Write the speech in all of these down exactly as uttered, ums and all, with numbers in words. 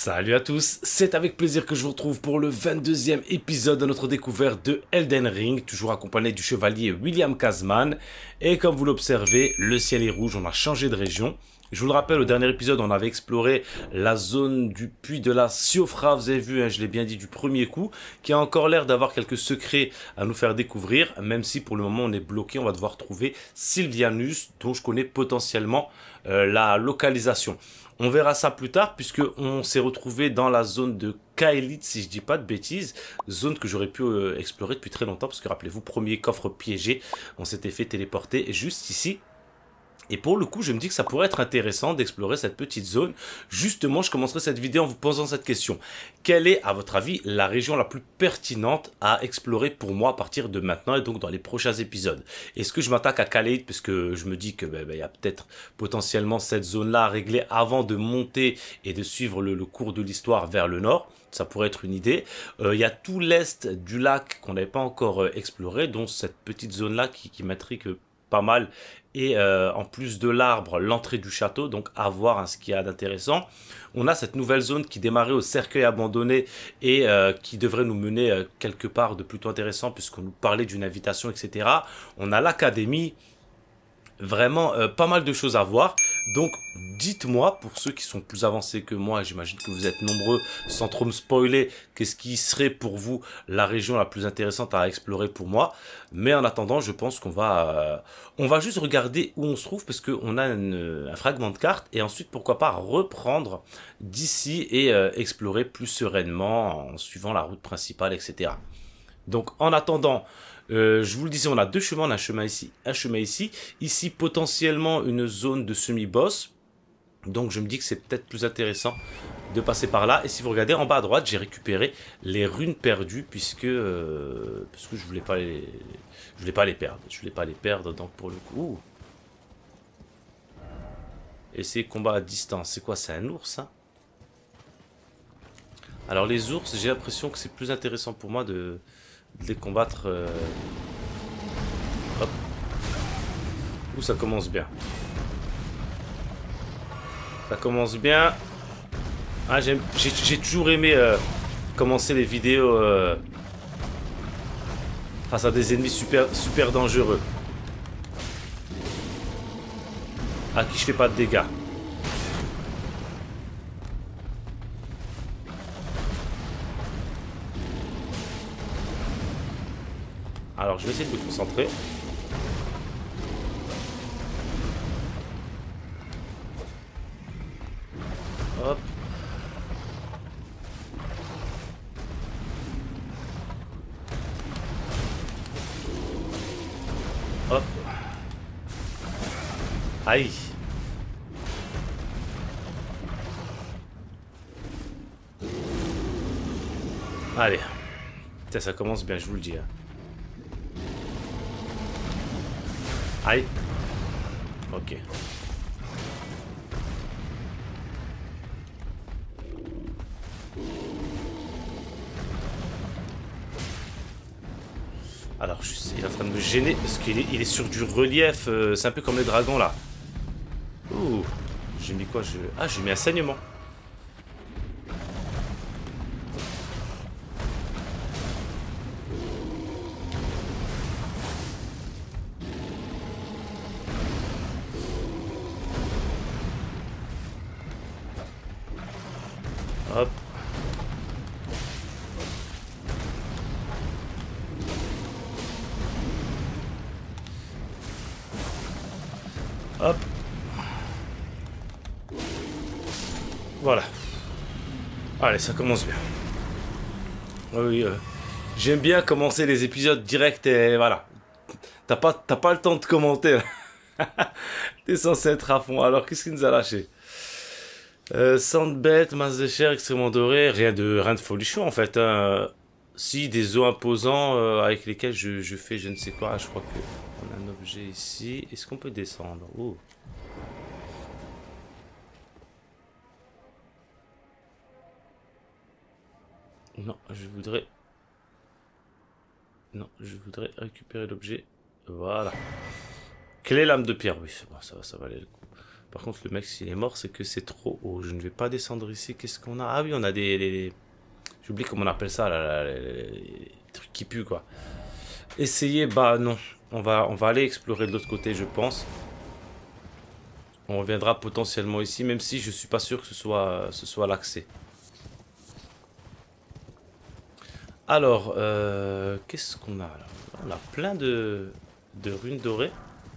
Salut à tous, c'est avec plaisir que je vous retrouve pour le vingt-deuxième épisode de notre découverte de Elden Ring, toujours accompagné du chevalier William Kazman. Et comme vous l'observez, le ciel est rouge, on a changé de région. Je vous le rappelle, au dernier épisode, on avait exploré la zone du puits de la Siofra, vous avez vu, hein, je l'ai bien dit du premier coup, qui a encore l'air d'avoir quelques secrets à nous faire découvrir, même si pour le moment on est bloqué, on va devoir trouver Sylvianus, dont je connais potentiellement euh, la localisation. On verra ça plus tard, puisque on s'est retrouvé dans la zone de Kaelid, si je dis pas de bêtises, zone que j'aurais pu euh, explorer depuis très longtemps, parce que rappelez-vous, premier coffre piégé, on s'était fait téléporter juste ici. Et pour le coup, je me dis que ça pourrait être intéressant d'explorer cette petite zone. Justement, je commencerai cette vidéo en vous posant cette question. Quelle est, à votre avis, la région la plus pertinente à explorer pour moi à partir de maintenant et donc dans les prochains épisodes? Est-ce que je m'attaque à Kaelid parce que je me dis que ben, ben, y a peut-être potentiellement cette zone-là à régler avant de monter et de suivre le, le cours de l'histoire vers le nord? Ça pourrait être une idée. Il euh, y a tout l'est du lac qu'on n'avait pas encore euh, exploré, dont cette petite zone-là qui, qui m'intrigue pas mal. Et euh, en plus de l'arbre, l'entrée du château, donc à voir hein, ce qu'il y a d'intéressant. On a cette nouvelle zone qui démarrait au cercueil abandonné et euh, qui devrait nous mener euh, quelque part de plutôt intéressant puisqu'on nous parlait d'une invitation, et cetera. On a l'académie, vraiment euh, pas mal de choses à voir. Donc dites-moi, pour ceux qui sont plus avancés que moi, j'imagine que vous êtes nombreux, sans trop me spoiler, qu'est-ce qui serait pour vous la région la plus intéressante à explorer pour moi. Mais en attendant, je pense qu'on va, euh, on va juste regarder où on se trouve, parce qu'on a une, un fragment de carte, et ensuite, pourquoi pas, reprendre d'ici et euh, explorer plus sereinement, en suivant la route principale, et cetera. Donc en attendant, euh, je vous le disais, on a deux chemins, on a un chemin ici, un chemin ici. Ici, potentiellement une zone de semi-boss. Donc je me dis que c'est peut-être plus intéressant de passer par là. Et si vous regardez en bas à droite, j'ai récupéré les runes perdues, puisque, euh, parce que je voulais pas les, je voulais pas les perdre. Je voulais pas les perdre, donc pour le coup... Et c'est combat à distance. C'est quoi? C'est un ours, hein? Alors les ours, j'ai l'impression que c'est plus intéressant pour moi de... de les combattre. Euh... Hop. Ouh, ça commence bien. Ça commence bien. Ah, j'ai toujours aimé euh, commencer les vidéos euh, face à des ennemis super, super dangereux. À qui je fais pas de dégâts. Alors, je vais essayer de me concentrer. Hop. Hop. Aïe. Allez. Putain, ça commence bien, je vous le dis. Hein. Aïe. Ok. Alors, je sais, il est en train de me gêner parce qu'il est, il est sur du relief. Euh, c'est un peu comme les dragons là. Ouh. J'ai mis quoi je... Ah, j'ai mis un saignement. Hop. Hop. Voilà. Allez, ça commence bien. Oui, euh, j'aime bien commencer les épisodes directs et voilà. T'as pas, t'as pas le temps de commenter. T'es censé être à fond. Alors, qu'est-ce qu'il nous a lâché? Euh, Sand bête, masse de chair extrêmement dorée, rien de, rien de folichon en fait. Hein. Si, des os imposants euh, avec lesquels je, je fais je ne sais quoi. Ah, je crois que on a un objet ici. Est-ce qu'on peut descendre? Oh. Non, je voudrais... Non, je voudrais récupérer l'objet. Voilà. Quelle est l'âme de pierre? Oui, c'est bon, ça va, ça va aller le coup. Par contre, le mec, s'il est mort, c'est que c'est trop haut. Je ne vais pas descendre ici. Qu'est-ce qu'on a? Ah oui, on a des... des... J'oublie comment on appelle ça, là, là, les, les, les trucs qui puent, quoi. Essayer, bah non. On va, on va aller explorer de l'autre côté, je pense. On reviendra potentiellement ici, même si je suis pas sûr que ce soit, ce soit l'accès. Alors, euh, qu'est-ce qu'on a là? On a plein de, de runes dorées.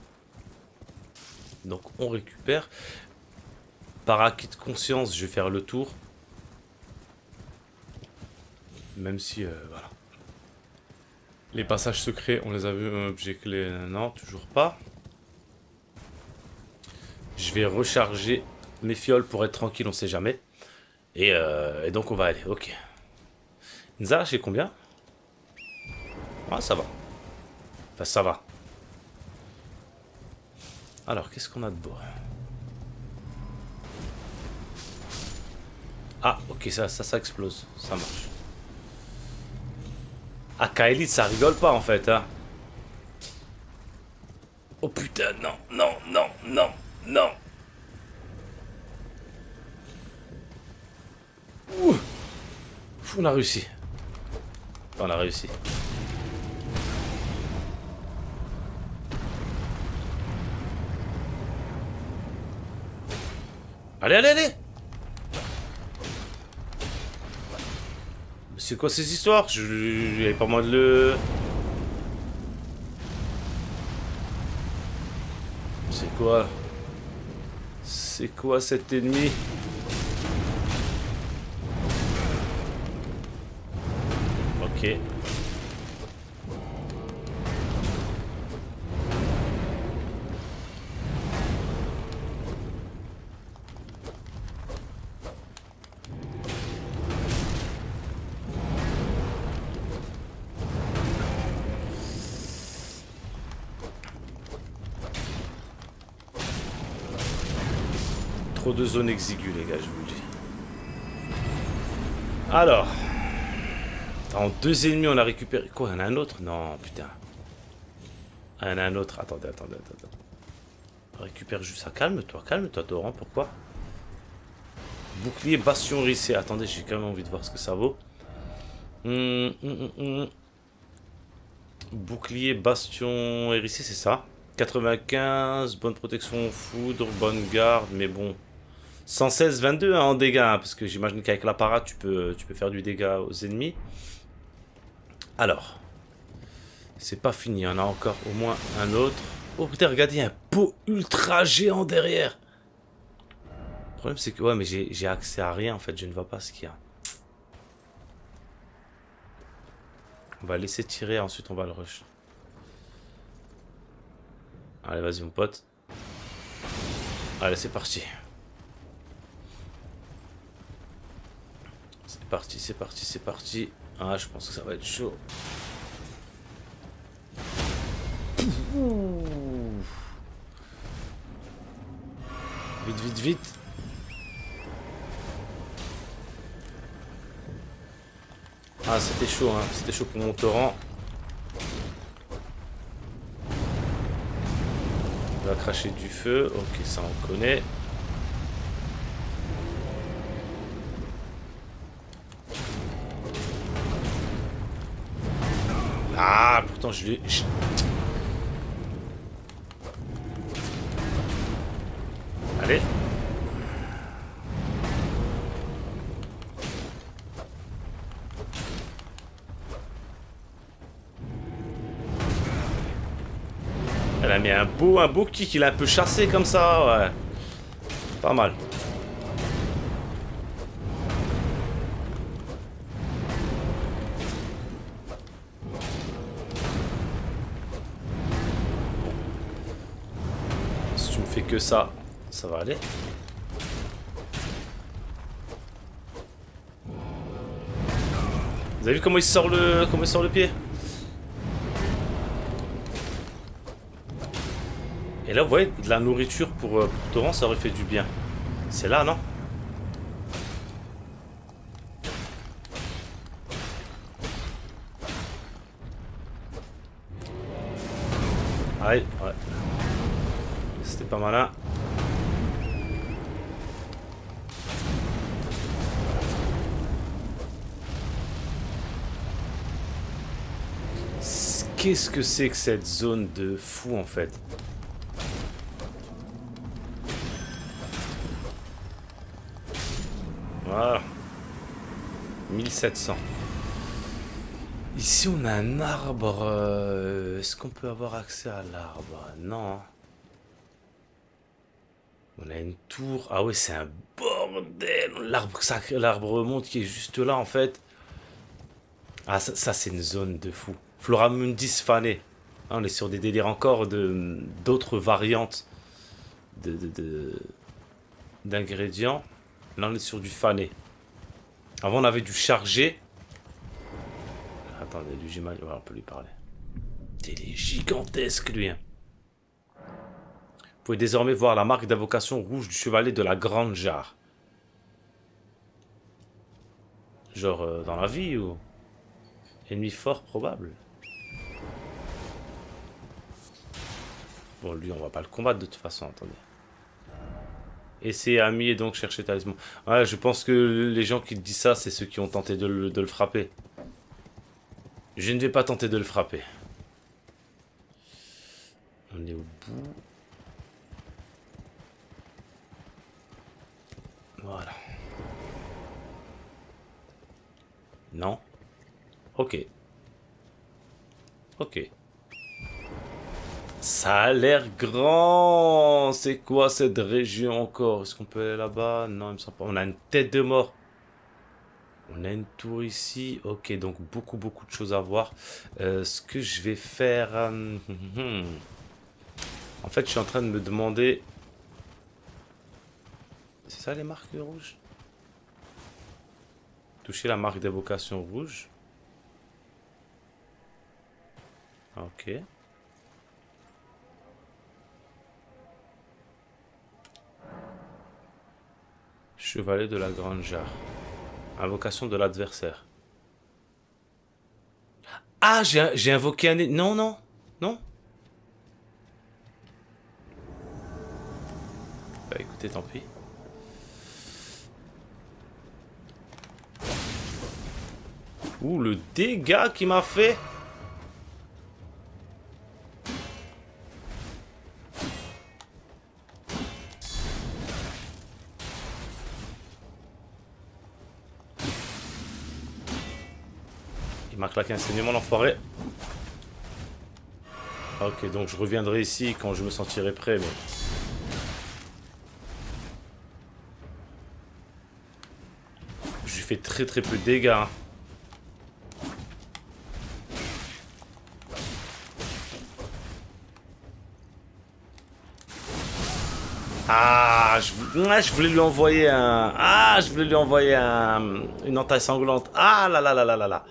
Donc on récupère. Par acquis de conscience, je vais faire le tour. Même si, euh, voilà. Les passages secrets, on les a vus. Un objet clé, non, toujours pas. Je vais recharger mes fioles pour être tranquille, on sait jamais. Et, euh, et donc on va aller, ok. Nza, j'ai combien? Ah, ça va. Enfin, ça va. Alors, qu'est-ce qu'on a de beau? Ah, ok, ça, ça, ça explose. Ça marche. Ah, Kaelid, ça rigole pas, en fait, hein. Oh, putain, non, non, non, non, non. Ouh. On a réussi. On a réussi. Allez, allez, allez. C'est quoi ces histoires? Je n'avais pas moi de le... C'est quoi? C'est quoi cet ennemi? Ok. Trop de zones exiguës, les gars, je vous le dis. Alors. En deux ennemis, on a récupéré... Quoi, il y en a un autre? Non, putain. Il y en a un autre. Attendez, attendez, attendez. On récupère juste ça. Calme-toi, calme-toi, Doran. Pourquoi? Bouclier, bastion hérissé. Attendez, j'ai quand même envie de voir ce que ça vaut. Hum, hum, hum, hum. Bouclier, bastion hérissé, c'est ça. quatre-vingt-quinze, bonne protection, foudre, bonne garde, mais bon. cent seize, vingt-deux hein, en dégâts, hein, parce que j'imagine qu'avec l'apparat, tu peux, tu peux faire du dégât aux ennemis. Alors, c'est pas fini, il y en a encore au moins un autre. Oh putain, regardez, il y a un pot ultra géant derrière. Le problème, c'est que, ouais, mais j'ai accès à rien, en fait, je ne vois pas ce qu'il y a. On va laisser tirer, ensuite on va le rush. Allez, vas-y, mon pote. Allez, c'est parti. C'est parti, c'est parti, c'est parti. Ah, je pense que ça va être chaud. Vite, vite, vite. Ah, c'était chaud, hein. C'était chaud pour mon torrent. Il va cracher du feu. Ok, ça on connaît. Ah, pourtant je l'ai... Je... Allez. Elle a mis un beau, un beau kick, il a un peu chassé comme ça, ouais. Pas mal. Si tu me fais que ça, ça va aller. Vous avez vu comment il sort le, comment il sort le pied? Et là, vous voyez, de la nourriture pour, pour Torrent, ça aurait fait du bien. C'est là, non? Aïe, ouais. C'était pas malin. qu'est-ce que c'est que cette zone de fou en fait? Voilà. mille sept cents. Ici on a un arbre. Euh, Est-ce qu'on peut avoir accès à l'arbre? Non. On a une tour. Ah ouais, c'est un bordel. L'arbre sacré, l'arbre monde qui est juste là en fait. Ah ça, ça c'est une zone de fou. Floramundis fané. Ah, on est sur des délires encore de d'autres variantes de, de, de- d'ingrédients. Là on est sur du fané. Avant on avait du chargé. Attendez, du Jimal, ouais, on peut lui parler. Il est gigantesque lui. Hein. Vous pouvez désormais voir la marque d'invocation rouge du chevalier de la grande jarre. Genre euh, dans la vie ou ennemi fort probable. Bon lui on va pas le combattre de toute façon, attendez. Et c'est ami et donc chercher talisman. Ouais, je pense que les gens qui disent ça, c'est ceux qui ont tenté de le, de le frapper. Je ne vais pas tenter de le frapper. On est au bout. Voilà. Non. Ok. Ok. Ça a l'air grand. C'est quoi cette région encore? Est-ce qu'on peut aller là-bas? Non, il me semble pas. On a une tête de mort. On a une tour ici. Ok, donc beaucoup, beaucoup de choses à voir. Euh, ce que je vais faire... euh, En fait, je suis en train de me demander... C'est ça les marques rouges? Toucher la marque d'évocation rouge. Ok. Chevalier de la grande jarre. Invocation de l'adversaire. Ah, j'ai j'ai invoqué un... Non, non, non. Bah écoutez, tant pis. Ouh, le dégât qu'il m'a fait. Il m'a claqué un saignement, l'enfoiré. Ok, donc je reviendrai ici quand je me sentirai prêt, mais... Je lui fais très très peu de dégâts. Hein. Ah, je, ah, je voulais lui envoyer un... Ah, je voulais lui envoyer un... Une entaille sanglante. Ah là là là là là là.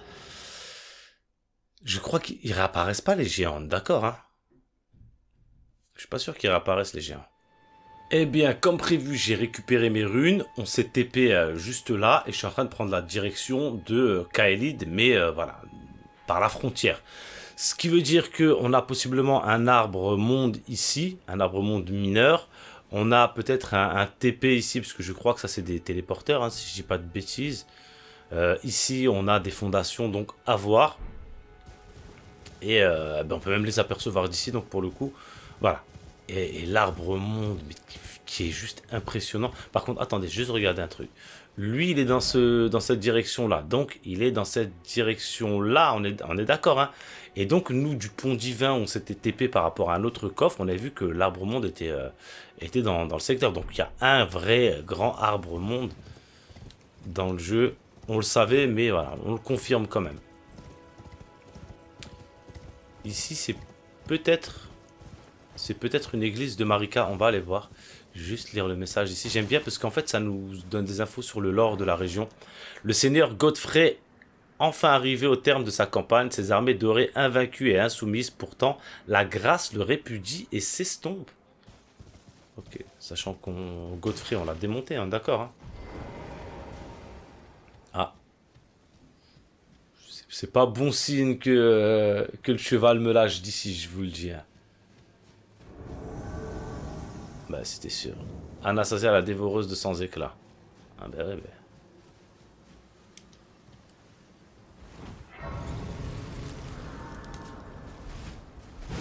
Je crois qu'ils réapparaissent pas les géants, d'accord, hein. Je suis pas sûr qu'ils réapparaissent les géants. Eh bien, comme prévu, j'ai récupéré mes runes. On s'est T P euh, juste là et je suis en train de prendre la direction de euh, Kaelid, mais euh, voilà, par la frontière. Ce qui veut dire qu'on a possiblement un arbre monde ici, un arbre monde mineur. On a peut-être un, un T P ici, parce que je crois que ça c'est des téléporteurs, hein, si je dis pas de bêtises. Euh, ici, on a des fondations, donc à voir. Et euh, ben on peut même les apercevoir d'ici, donc pour le coup, voilà. Et, et l'arbre monde, mais qui, qui est juste impressionnant. Par contre, attendez, juste regarder un truc. Lui, il est dans, ce, dans cette direction-là. Donc, il est dans cette direction-là, on est, on est d'accord. Hein. Et donc, nous, du pont divin, on s'était T P par rapport à un autre coffre. On a vu que l'arbre monde était, euh, était dans, dans le secteur. Donc, il y a un vrai grand arbre monde dans le jeu. On le savait, mais voilà, on le confirme quand même. Ici, c'est peut-être... C'est peut-être une église de Marika. On va aller voir. Juste lire le message ici. J'aime bien parce qu'en fait, ça nous donne des infos sur le lore de la région. Le seigneur Godfrey, enfin arrivé au terme de sa campagne, ses armées dorées invaincues et insoumises. Pourtant, la grâce le répudie et s'estompe. Ok, sachant qu'on... Godfrey, on l'a démonté, hein, d'accord. Hein. Ah. C'est pas bon signe que, euh, que le cheval me lâche d'ici, je vous le dis. Hein. Bah, c'était sûr. Anastasia, la dévoreuse de sans éclat. Ah, ben ouais, ben.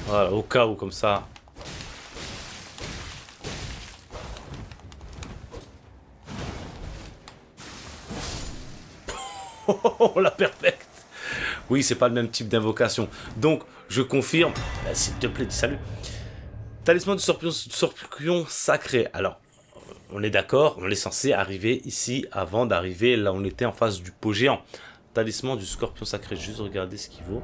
Voilà, au cas où, comme ça. Oh, la perfecte. Oui, c'est pas le même type d'invocation. Donc, je confirme. Bah, s'il te plaît, dis salut. Talisman du scorpion, scorpion sacré. Alors, on est d'accord, on est censé arriver ici avant d'arriver là où on était en face du pot géant. Talisman du scorpion sacré. Juste regarder ce qu'il vaut.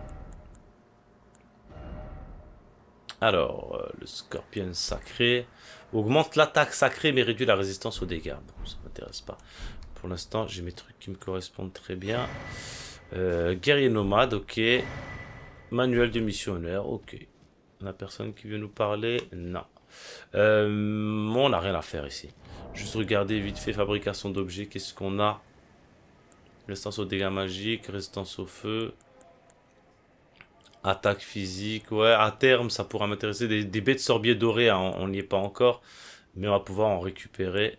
Alors, euh, le scorpion sacré augmente l'attaque sacrée mais réduit la résistance aux dégâts. Bon, ça m'intéresse pas. Pour l'instant, j'ai mes trucs qui me correspondent très bien. Euh, guerrier nomade, ok. Manuel de missionnaire, ok. On a personne qui veut nous parler? Non. Euh, on n'a rien à faire ici. Juste regarder vite fait, fabrication d'objets, qu'est-ce qu'on a? Résistance aux dégâts magiques, résistance au feu. Attaque physique, ouais, à terme, ça pourra m'intéresser. Des, des baies de sorbier doré, hein, on n'y est pas encore. Mais on va pouvoir en récupérer.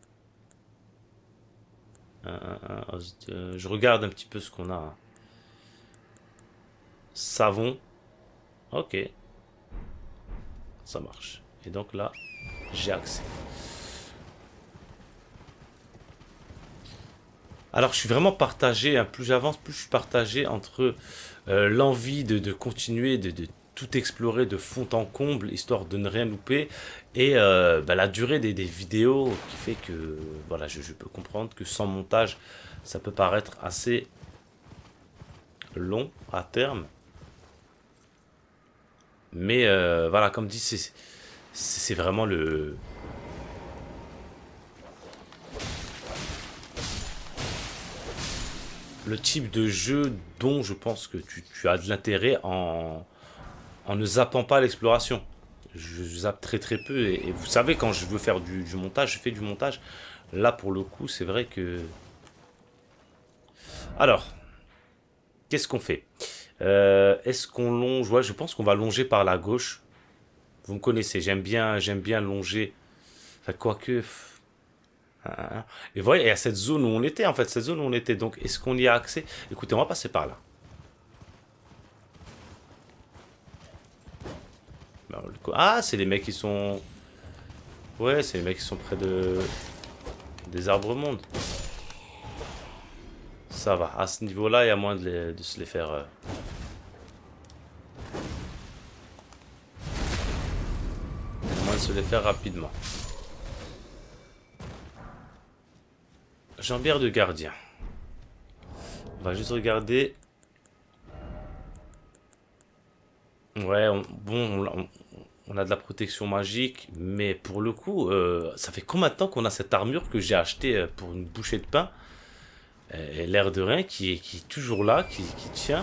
Un, un, un, de... Je regarde un petit peu ce qu'on a. Hein. Savon. Ok. Ça marche. Et donc là, j'ai accès. Alors, je suis vraiment partagé. Hein. Plus j'avance, plus je suis partagé entre euh, l'envie de, de continuer, de, de tout explorer de fond en comble, histoire de ne rien louper, et euh, bah, la durée des, des vidéos qui fait que voilà, je, je peux comprendre que sans montage, ça peut paraître assez long à terme. Mais euh, voilà, comme dit, c'est c'est vraiment le... le type de jeu dont je pense que tu, tu as de l'intérêt en, en ne zappant pas l'exploration. Je zappe très très peu et, et vous savez, quand je veux faire du, du montage, je fais du montage. Là pour le coup, c'est vrai que... Alors, qu'est-ce qu'on fait? euh, Est-ce qu'on longe? Ouais, je pense qu'on va longer par la gauche. Vous me connaissez, j'aime bien, j'aime bien longer. Enfin, quoique... Et voyez, il y a cette zone où on était, en fait, cette zone où on était. Donc, est-ce qu'on y a accès? Écoutez, on va passer par là. Ah, c'est les mecs qui sont... Ouais, c'est les mecs qui sont près de... des arbres mondes. Ça va. À ce niveau-là, il y a moins de, les... de se les faire... Euh... moins de se les faire rapidement. Jambière de gardien. On va juste regarder. Ouais, on, bon, on, on a de la protection magique, mais pour le coup, euh, ça fait combien de temps qu'on a cette armure que j'ai achetée pour une bouchée de pain? Et l'air de rien qui est, qui est toujours là, qui, qui tient.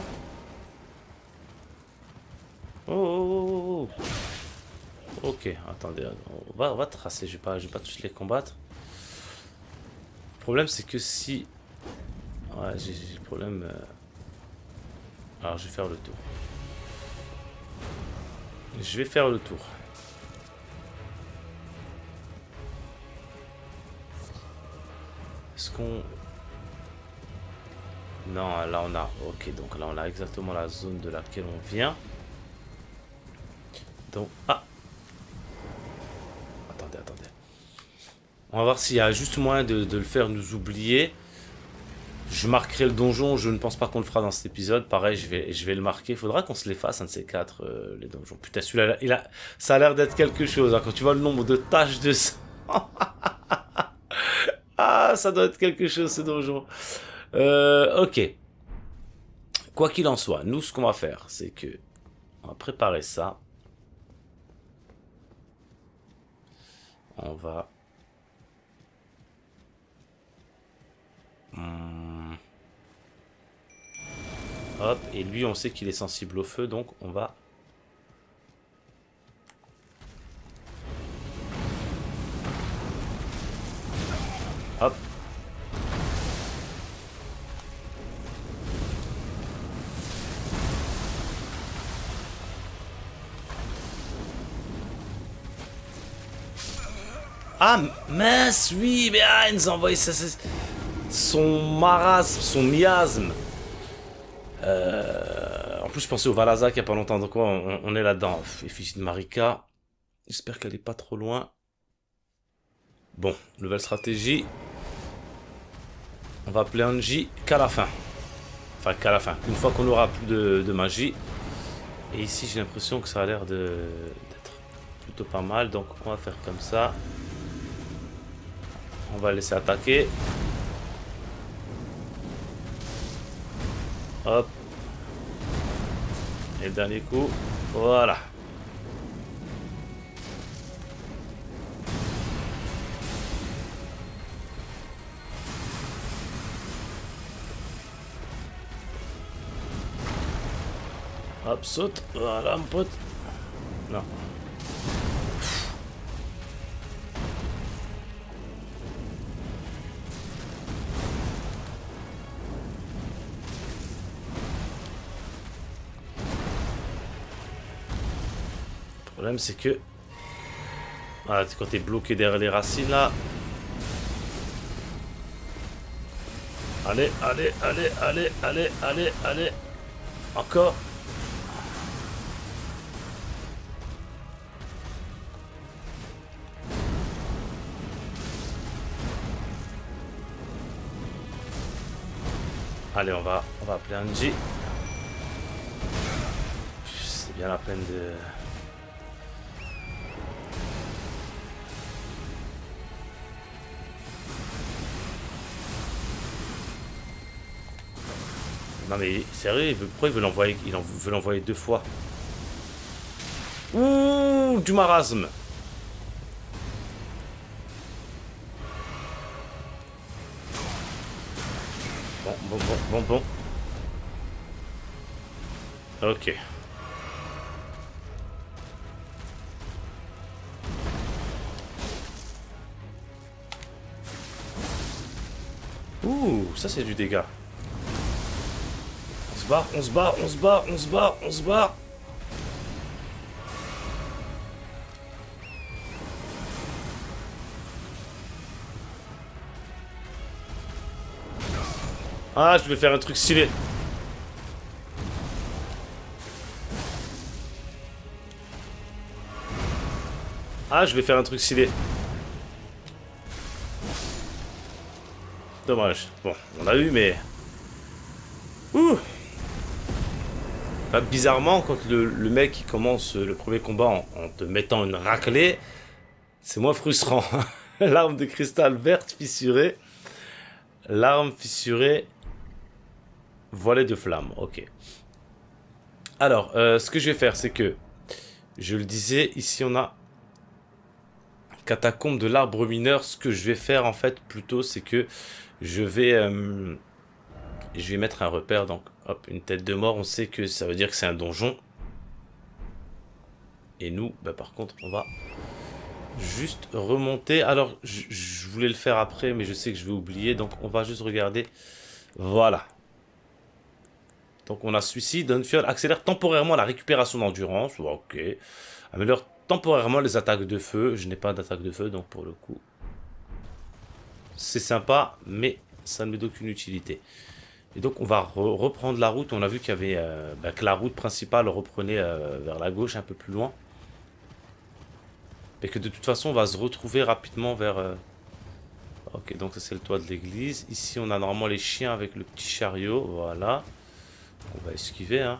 Oh, oh, oh, oh. Ok, attendez, on va, on va tracer, je vais pas, je vais pas tous les combattre. Le problème c'est que si... Ouais, j'ai le problème... Euh... Alors je vais faire le tour. Je vais faire le tour. Est-ce qu'on... Non, là on a... Ok, donc là on a exactement la zone de laquelle on vient. Donc... Ah! Attendez, attendez. On va voir s'il y a juste moyen de, de le faire nous oublier. Je marquerai le donjon, je ne pense pas qu'on le fera dans cet épisode. Pareil, je vais, je vais le marquer. Il faudra qu'on se les fasse, un de ces quatre, euh, les donjons. Putain, celui-là, il a, ça a l'air d'être quelque chose. Hein. Quand tu vois le nombre de taches de sang. Ah, ça doit être quelque chose, ce donjon. Euh, ok. Quoi qu'il en soit, nous, ce qu'on va faire, c'est que... on va préparer ça. On va... Hmm. Hop, et lui on sait qu'il est sensible au feu, donc on va... Hop. Ah mince, oui, mais ah, il nous a envoyé ça, son marasme, son miasme. Euh, plus, je pensais au Valazak il n'y a pas longtemps. Donc, ouais, on, on est là-dedans. Effigie de Marika. J'espère qu'elle est pas trop loin. Bon, nouvelle stratégie. On va appeler Anji qu'à la fin. Enfin, qu'à la fin. Une fois qu'on aura plus de, de magie. Et ici, j'ai l'impression que ça a l'air d'être plutôt pas mal. Donc, on va faire comme ça. On va laisser attaquer. Hop. Et le dernier coup. Voilà. Hop, saute. Voilà, mon pote. Non. Le problème, c'est que... Voilà, quand t'es bloqué derrière les racines, là... Allez, allez, allez, allez, allez, allez, allez. Encore. Allez, on va, on va appeler Anji. C'est bien la peine de... Non mais sérieux, il veut, pourquoi il veut l'envoyer, il en veut l'envoyer deux fois? Ouh, du marasme. Bon, bon, bon, bon, bon. Ok. Ouh, ça c'est du dégât. On se barre, on se barre, on se barre, on se barre, on se barre. Ah, je vais faire un truc stylé. Ah, je vais faire un truc stylé. Dommage. Bon, on a eu, mais... Ouh. Bah, bizarrement, quand le, le mec il commence le premier combat en, en te mettant une raclée, c'est moins frustrant. L'arme de cristal verte fissurée. L'arme fissurée. Voilée de flammes. Ok. Alors, euh, ce que je vais faire, c'est que... Je le disais, ici on a... Catacombe de l'arbre mineur. Ce que je vais faire, en fait, plutôt, c'est que... Je vais... Euh, je vais mettre un repère, donc... Hop, une tête de mort, on sait que ça veut dire que c'est un donjon. Et nous, bah, par contre, on va juste remonter. Alors, je, je voulais le faire après, mais je sais que je vais oublier. Donc, on va juste regarder. Voilà. Donc, on a celui-ci. Dunfield accélère temporairement la récupération d'endurance. Ok. Améliore temporairement les attaques de feu. Je n'ai pas d'attaque de feu, donc pour le coup, c'est sympa, mais ça ne me donne aucune utilité. Et donc on va re reprendre la route. On a vu qu'il y avait euh, bah, que la route principale reprenait euh, vers la gauche un peu plus loin. Et que de toute façon on va se retrouver rapidement vers... Euh... Ok, donc ça c'est le toit de l'église. Ici on a normalement les chiens avec le petit chariot. Voilà. On va esquiver. Hein.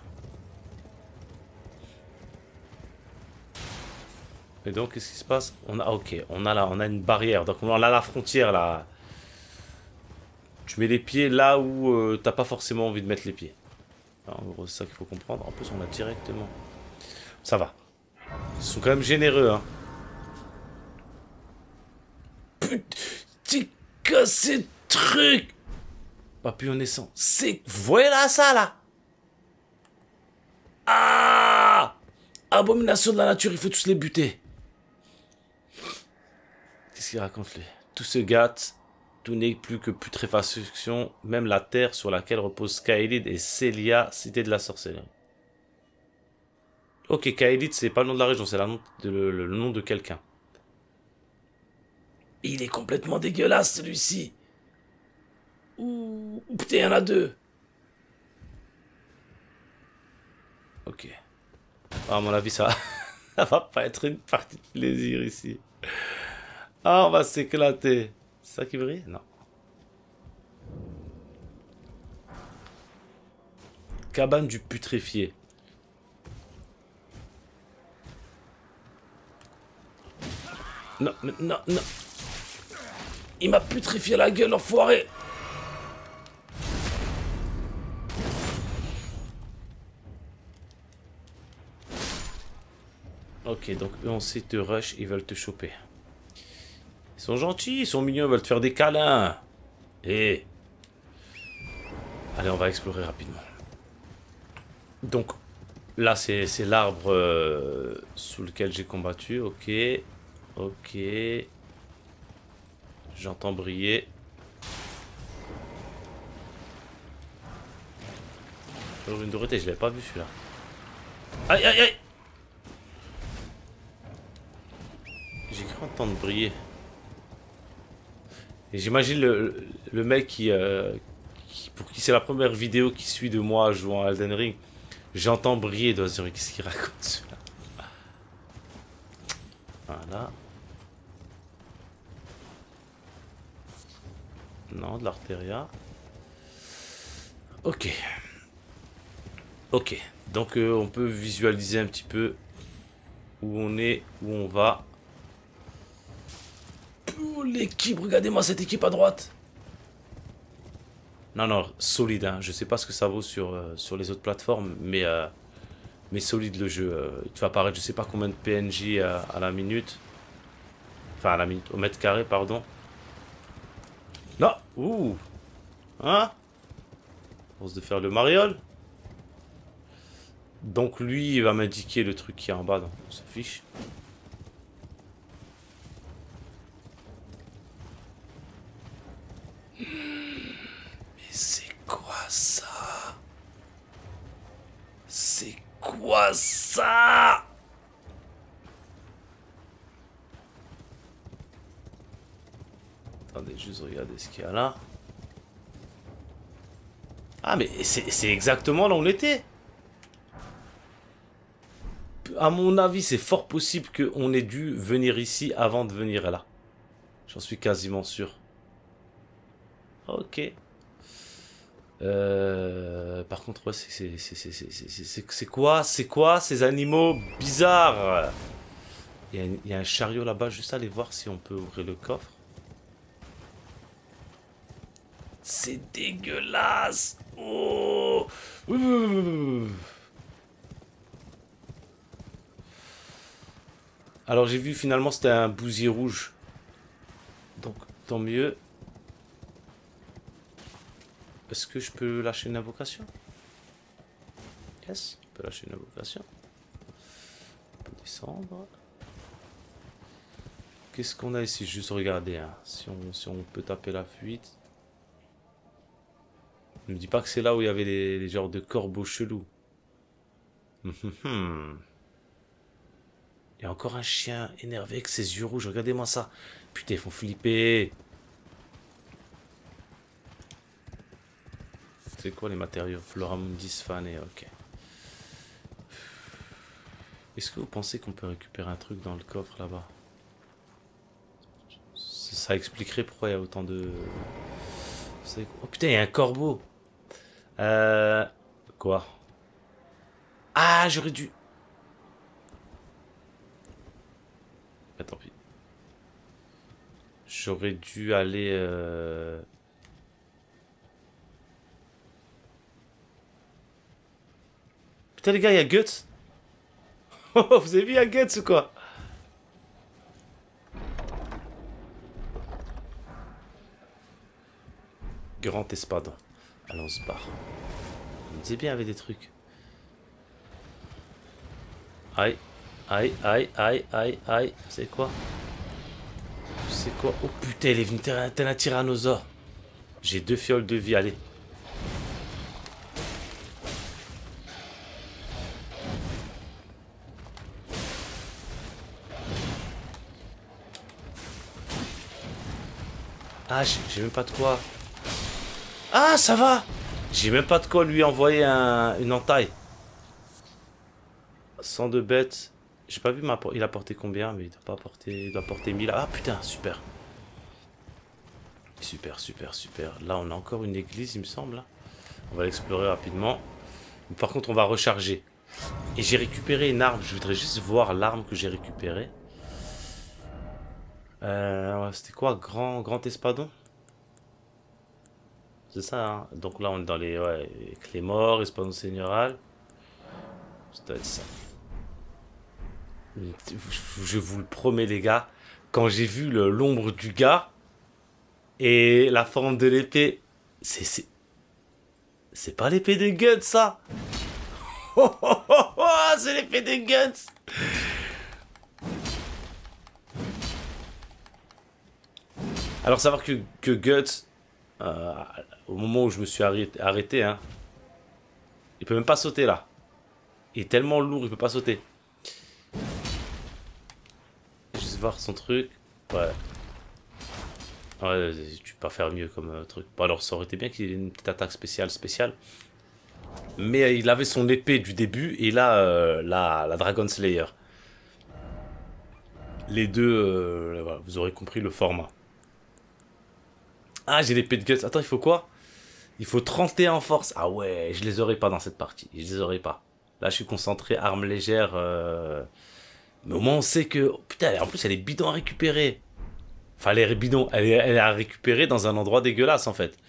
Et donc qu'est-ce qui se passe? On a... Ok, on a là, on a une barrière. Donc on a la frontière là. Tu mets les pieds là où euh, t'as pas forcément envie de mettre les pieds. Alors, en gros, c'est ça qu'il faut comprendre. En plus, on a directement... Ça va. Ils sont quand même généreux, hein. Putain, cassé truc. Papillon naissant. C'est... Voilà ça, là. Ah! Abomination de la nature, il faut tous les buter. Qu'est-ce qu'il raconte, lui? Tout se gâte. Tout n'est plus que putréfaction, même la terre sur laquelle reposent Kaelid et Célia, cité de la sorcellerie. Ok, Kaelid, c'est pas le nom de la région, c'est le, le, le nom de quelqu'un. Il est complètement dégueulasse, celui-ci. Ouh, putain, il y en a deux. Ok. À mon avis, ça, ça va pas être une partie de plaisir ici. Ah, on va s'éclater. C'est ça qui brille? Non. Cabane du putréfié. Non, mais non, non. Il m'a putréfié la gueule, enfoiré. Ok, donc eux on sait te rush, ils veulent te choper. Ils sont gentils, ils sont mignons, ils veulent te faire des câlins. Et allez, on va explorer rapidement. Donc là c'est l'arbre euh, sous lequel j'ai combattu. Ok, ok. J'entends briller. Une Dorothée, je l'avais pas vu celui-là. Aïe aïe aïe. J'ai cru entendre briller. Et j'imagine le, le mec qui, euh, qui pour qui c'est la première vidéo qui suit de moi jouant à Elden Ring. J'entends briller, il doit se dire qu'est-ce qu'il raconte celui-là. Voilà. Non, de l'artéria. Ok. Ok. Donc euh, on peut visualiser un petit peu où on est, où on va. Oh, l'équipe, regardez-moi cette équipe à droite. Non, non, solide, hein. Je sais pas ce que ça vaut sur, euh, sur les autres plateformes, mais, euh, mais solide le jeu. Euh, il te va apparaître je sais pas combien de P N J à, à la minute. Enfin, à la minute, au mètre carré, pardon. Non. Ouh. Hein? On se de faire le mariole. Donc lui, il va m'indiquer le truc qui est en bas, donc on s'affiche. Mais c'est quoi ça? C'est quoi ça? Attendez, juste regarder ce qu'il y a là. Ah mais c'est exactement là où on était. À mon avis, c'est fort possible qu'on ait dû venir ici avant de venir là. J'en suis quasiment sûr. Ok. Euh, par contre, ouais, c'est quoi? C'est quoi ces animaux bizarres? Il y a, il y a un chariot là-bas, juste aller voir si on peut ouvrir le coffre. C'est dégueulasse. Oh. Alors j'ai vu finalement c'était un bousier rouge. Donc tant mieux. Est-ce que je peux lâcher une invocation? Yes, on peut lâcher une invocation. On peut descendre. Qu'est-ce qu'on a ici? Juste regarder hein. si, on, si on peut taper la fuite. Ne me dis pas que c'est là où il y avait les, les genres de corbeaux chelous. Il y a encore un chien énervé avec ses yeux rouges. Regardez-moi ça. Putain, ils font flipper. C'est quoi les matériaux? Floramundis fané, ok. Est-ce que vous pensez qu'on peut récupérer un truc dans le coffre là-bas? Ça expliquerait pourquoi il y a autant de... Oh putain, il y a un corbeau. Euh... Quoi? Ah, j'aurais dû... Ah, tant pis. J'aurais dû aller... Euh... Putain les gars, il y a Guts. Oh, vous avez vu, il y a Guts ou quoi? Grand espadon. Allons, on se barre. On me disait bien, il y avait des trucs. Aïe, aïe, aïe, aïe, aïe, aïe. C'est quoi? C'est quoi? Oh putain, il est venu tel un tyrannosaure. J'ai deux fioles de vie, allez. Ah, j'ai même pas de quoi. Ah, ça va. J'ai même pas de quoi lui envoyer un, une entaille. cent deux bêtes. J'ai pas vu ma... Il a porté combien, mais il doit pas porter... Il doit porter mille. Ah putain, super. Super, super, super. Là, on a encore une église, il me semble. On va l'explorer rapidement. Par contre, on va recharger. Et j'ai récupéré une arme. Je voudrais juste voir l'arme que j'ai récupérée. Euh, C'était quoi? Grand, grand espadon? C'est ça, hein? Donc là, on est dans les... Ouais, clés morts, espadon seigneurial. Ça doit être ça. Je vous le promets, les gars. Quand j'ai vu l'ombre du gars et la forme de l'épée, c'est... C'est pas l'épée de Guts, ça. Oh, oh, oh, oh, c'est l'épée de Guts. Alors, savoir que, que Guts, euh, au moment où je me suis arrêté, arrêté hein, il peut même pas sauter, là. Il est tellement lourd, il peut pas sauter. Juste voir son truc. Ouais. Ouais, tu peux pas faire mieux comme euh, truc. Bon, alors, ça aurait été bien qu'il ait une petite attaque spéciale, spéciale. Mais euh, il avait son épée du début et là, euh, la, la Dragon Slayer. Les deux, euh, voilà, vous aurez compris le format. Ah, j'ai l'épée de Guts. Attends, il faut quoi? Il faut trente et un en force. Ah ouais, je les aurai pas dans cette partie. Je les aurai pas. Là, je suis concentré, arme légère. Euh... Mais au moins, on sait que... Oh, putain, en plus, elle est bidon à récupérer. Enfin, elle est bidon. Elle est, elle est à récupérer dans un endroit dégueulasse, en fait.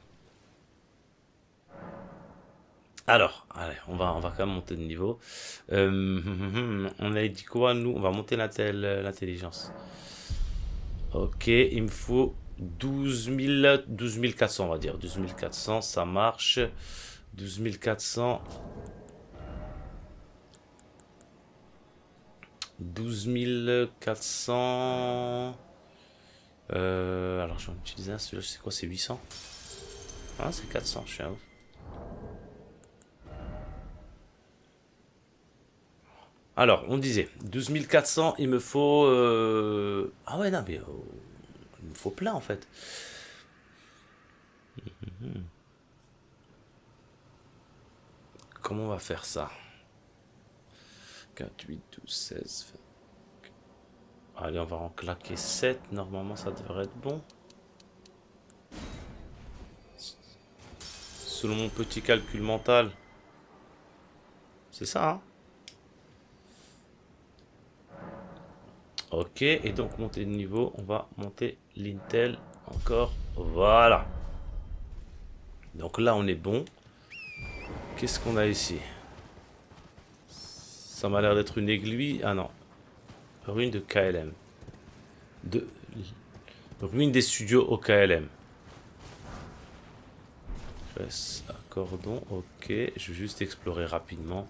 Alors, allez, on va, on va quand même monter de niveau. Euh, on a dit quoi, nous? On va monter l'intelligence. Ok, il me faut douze mille, douze mille quatre cents, on va dire. douze mille quatre cents, ça marche. douze mille quatre cents. douze mille quatre cents. Euh, alors, je vais en utiliser un. Celui-là, c'est quoi? C'est huit cents. Ah, c'est quatre cents, je suis un ouf. Alors, on disait douze mille quatre cents, il me faut... Euh... Ah ouais, non, mais... Euh, il me faut plein, en fait. Comment on va faire ça? quatre, huit, douze, seize... Allez, on va en claquer sept. Normalement, ça devrait être bon. Selon mon petit calcul mental. C'est ça, hein? Ok, et donc monter de niveau, on va monter l'intel encore. Voilà. Donc là, on est bon. Qu'est-ce qu'on a ici? Ça m'a l'air d'être une aiguille. Ah non. Ruine de K L M. De... Ruine des studios au K L M. Presse à cordon. Ok, je vais juste explorer rapidement.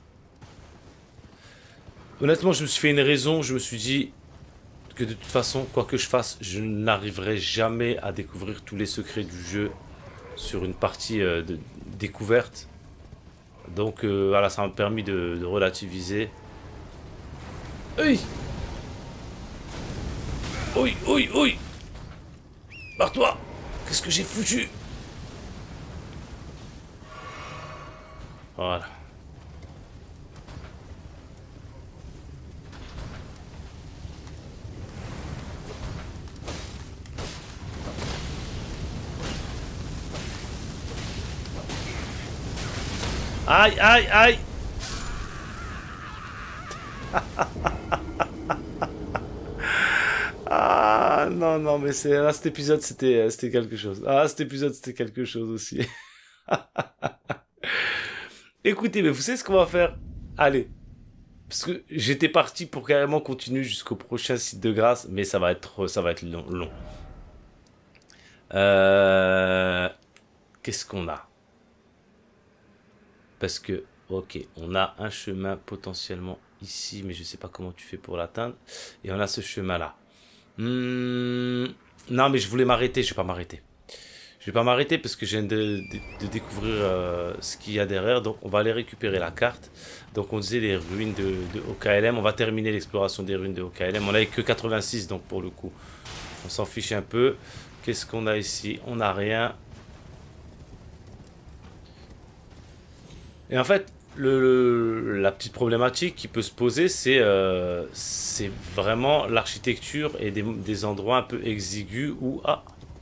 Honnêtement, je me suis fait une raison. Je me suis dit que de toute façon, quoi que je fasse, je n'arriverai jamais à découvrir tous les secrets du jeu sur une partie euh, de découverte. Donc euh, voilà, ça m'a permis de, de relativiser. Oui. Oui, oui, oui. Barre-toi. Qu'est-ce que j'ai foutu? Voilà. Aïe, aïe, aïe. Ah non, non, mais c'est là, cet épisode, c'était c'était quelque chose. Ah, cet épisode, c'était quelque chose aussi. Écoutez, mais vous savez ce qu'on va faire? Allez. Parce que j'étais parti pour carrément continuer jusqu'au prochain site de grâce, mais ça va être, ça va être long. long. Euh... Qu'est-ce qu'on a? Parce que, ok, on a un chemin potentiellement ici, mais je sais pas comment tu fais pour l'atteindre. Et on a ce chemin-là. Hmm, non, mais je voulais m'arrêter, je vais pas m'arrêter. Je vais pas m'arrêter parce que je viens de, de, de découvrir euh, ce qu'il y a derrière. Donc, on va aller récupérer la carte. Donc, on disait les ruines de, de O K L M. On va terminer l'exploration des ruines de O K L M. On n'avait que quatre-vingt-six, donc pour le coup, on s'en fiche un peu. Qu'est-ce qu'on a ici? On n'a rien. Et en fait, Le, le- la petite problématique qui peut se poser, c'est euh, c'est vraiment l'architecture et des, des endroits un peu exigus où... Ah,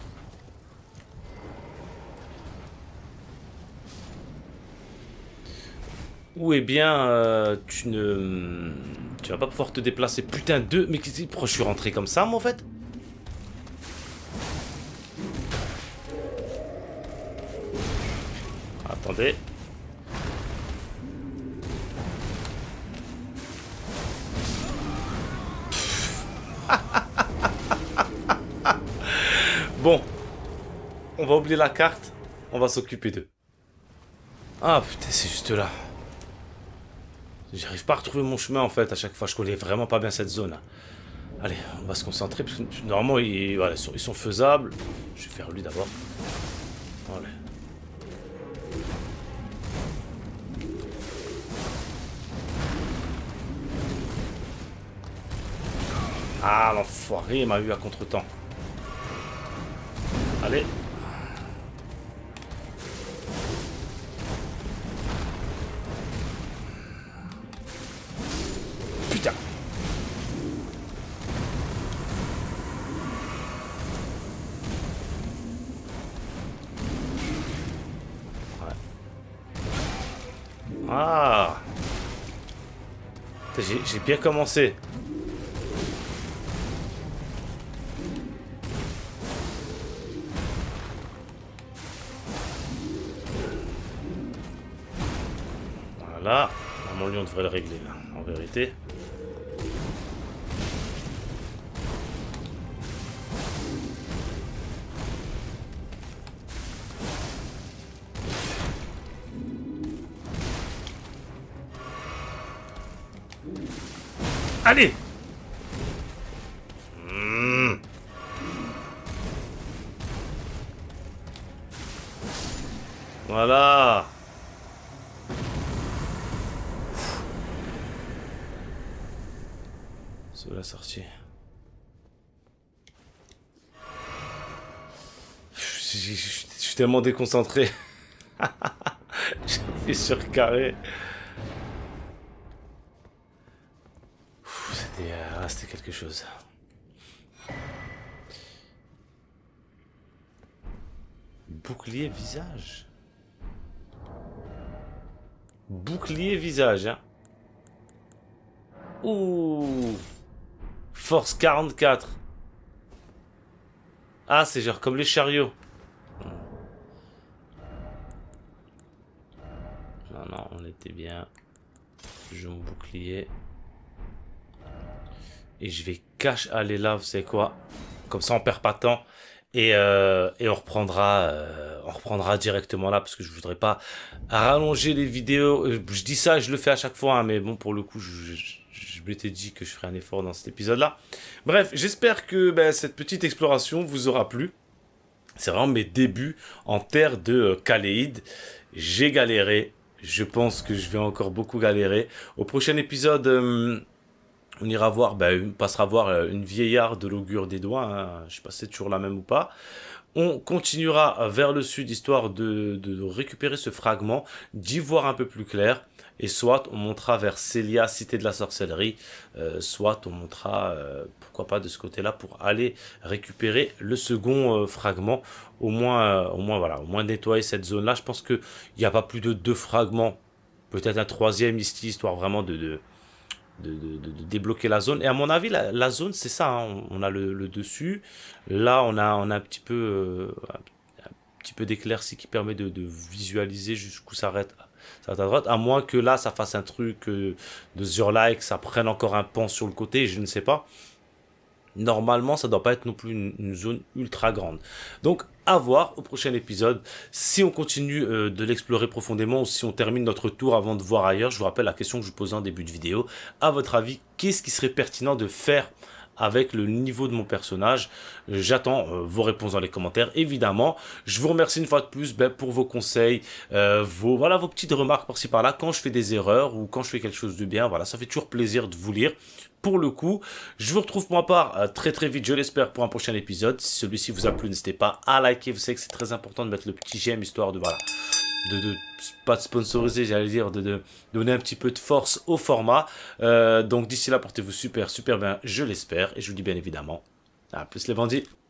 où eh bien, euh, tu ne... Tu vas pas pouvoir te déplacer. Putain, deux... Mais qu'est-ce- pourquoi je suis rentré comme ça, moi, en fait? Attendez. Bon, on va oublier la carte. On va s'occuper d'eux. Ah, putain, c'est juste là. J'arrive pas à retrouver mon chemin en fait à chaque fois, je connais vraiment pas bien cette zone. Allez, on va se concentrer parce que normalement ils, voilà, ils, sont, ils sont faisables. Je vais faire lui d'abord. Voilà. Ah l'enfoiré, il m'a eu à contre-temps. Allez. Putain. Ouais. Ah. J'ai bien commencé. Voilà. Mon lion devrait le régler là, en vérité. Allez. Mmh. Voilà. C'est la sortie. Je suis tellement déconcentré. J'appuie sur carré. C'était euh, c'était quelque chose. Bouclier visage. Bouclier visage, hein. Ouh. Force quarante-quatre. Ah, c'est genre comme les chariots. Non, non, on était bien. Je mon bouclier. Et je vais cache aller là, vous savez quoi? Comme ça, on perd pas de temps. Et, euh, et on reprendra euh, on reprendra directement là, parce que je voudrais pas rallonger les vidéos. Je dis ça, je le fais à chaque fois, hein, mais bon, pour le coup, je, je, je m'étais dit que je ferais un effort dans cet épisode-là. Bref, j'espère que ben, cette petite exploration vous aura plu. C'est vraiment mes débuts en terre de euh, Khaléid. J'ai galéré. Je pense que je vais encore beaucoup galérer. Au prochain épisode... Euh, on ira voir, ben, on passera voir une vieillarde de l'augure des doigts, hein. Je sais pas si c'est toujours la même ou pas. On continuera vers le sud, histoire de, de récupérer ce fragment, d'y voir un peu plus clair. Et soit on montera vers Célia, cité de la sorcellerie, euh, soit on montera, euh, pourquoi pas de ce côté-là, pour aller récupérer le second euh, fragment. Au moins, euh, au moins, voilà, au moins nettoyer cette zone-là. Je pense qu'il n'y a pas plus de deux fragments, peut-être un troisième ici, histoire vraiment de... de De, de, de, de débloquer la zone. Et à mon avis, la, la zone, c'est ça. Hein. On, on a le, le dessus. Là, on a, on a un petit peu, euh, un petit peu d'éclaircie qui permet de, de visualiser jusqu'où s'arrête à droite. À moins que là, ça fasse un truc euh, de Zurlike, que ça prenne encore un pan sur le côté. Je ne sais pas. Normalement, ça ne doit pas être non plus une, une zone ultra grande. Donc, à voir au prochain épisode. Si on continue euh, de l'explorer profondément ou si on termine notre tour avant de voir ailleurs, je vous rappelle la question que je vous posais en début de vidéo. À votre avis, qu'est-ce qui serait pertinent de faire avec le niveau de mon personnage? J'attends euh, vos réponses dans les commentaires, évidemment. Je vous remercie une fois de plus ben, pour vos conseils, euh, vos, voilà, vos petites remarques par-ci par-là. Quand je fais des erreurs ou quand je fais quelque chose de bien, voilà, ça fait toujours plaisir de vous lire. Pour le coup, je vous retrouve pour ma part euh, très très vite, je l'espère, pour un prochain épisode. Si celui-ci vous a plu, n'hésitez pas à liker. Vous savez que c'est très important de mettre le petit j'aime, histoire de, voilà, de, de pas de sponsoriser, j'allais dire, de, de donner un petit peu de force au format. Euh, donc d'ici là, portez-vous super, super bien, je l'espère. Et je vous dis bien évidemment, à plus les bandits.